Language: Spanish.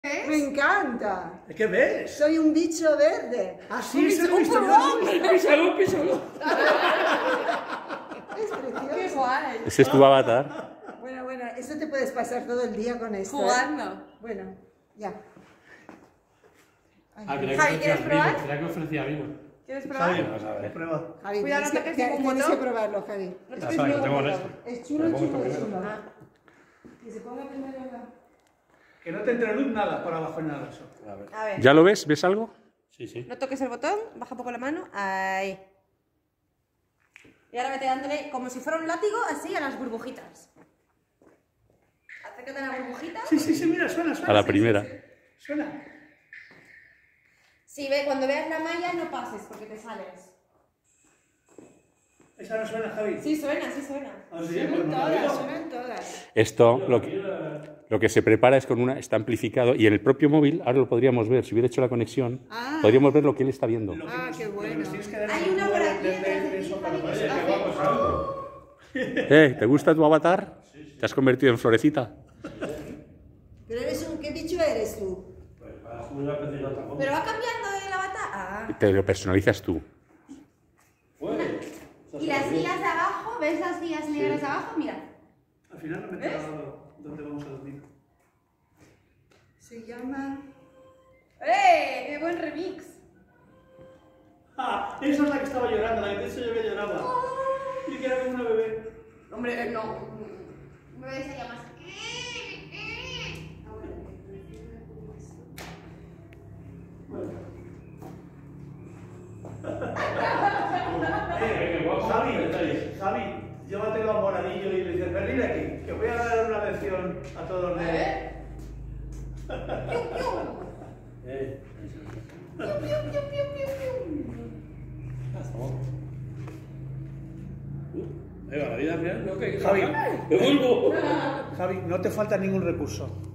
Me encanta. ¿Qué ves? Soy un bicho verde. Ah, sí, eso lo he visto. Písalo, písalo. Es precioso. ¡Qué guay! Ese es tu avatar. Bueno, eso te puedes pasar todo el día con esto. Jugando. Bueno, ya. Ah, creía Javi, ¿quieres probar? Creía que ofrecía vino. ¿Quieres probar? Javi, Vamos a ver. prueba. Javi, Cuidado, no tienes toques que, ningún tienes que botón. probarlo, Javi. No Ya toques sabes, lo ningún tengo en botón. esto. Es chulo, Lo pongo chulo, esto chulo. primero. Que se ponga primero la... Que no te entre luz nada por abajo en nada eso. A ver. A ver. ¿Ya lo ves? ¿Ves algo? Sí, sí. No toques el botón, baja un poco la mano. Ahí. Y ahora vete dándole como si fuera un látigo, así a las burbujitas. Acércate a la burbujita. Sí, mira, suena. A la sí, primera. sí. Suena. Sí, cuando veas la malla no pases porque te sales. Esa no suena, Javi. Sí suena, sí suena. Ah, sí, pues no la Todas, oigo. suenan todas. Esto, lo que se prepara es con una... Está amplificado y en el propio móvil, ahora lo podríamos ver, si hubiera hecho la conexión, podríamos ver lo que él está viendo. Qué bueno. Nos tienes que dar Hay un una poco por de- aquí de- detrás de de eso ti, para Javi, poder- que está ¿Te gusta tu avatar? ¿Te has convertido en florecita? Pero ¿qué bicho eres tú? Pero va cambiando el avatar. Ah. Te lo personalizas tú. Y las guías de abajo, ¿ves las guías negras de abajo? Mira. Al final no me he enterado dónde vamos a dormir. Se llama... ¡Qué buen remix! Ah, esa es la que estaba llorando, la que de hecho yo que lloraba. Y que era como una bebé. Hombre, no. Un bebé se llama así. Javi, llévatelo a Moradillo y le dices, ven aquí, que voy a dar una lección a todos de... La vida real, no, que Javi, ¡Me vuelvo! Javi, no te falta ningún recurso.